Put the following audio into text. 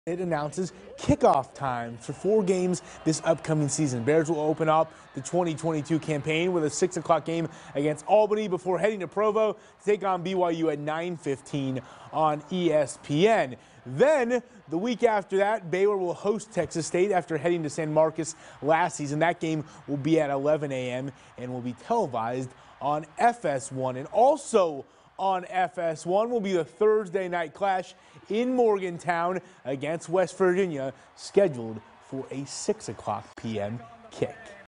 It announces kickoff time for 4 games this upcoming season. Bears will open up the 2022 campaign with a 6 o'clock game against Albany before heading to Provo to take on BYU at 9:15 on ESPN. Then, the week after that, Baylor will host Texas State after heading to San Marcos last season. That game will be at 11 a.m. and will be televised on FS1. And also on FS1 will be the Thursday night clash in Morgantown against West Virginia, scheduled for a 6 o'clock p.m. kick.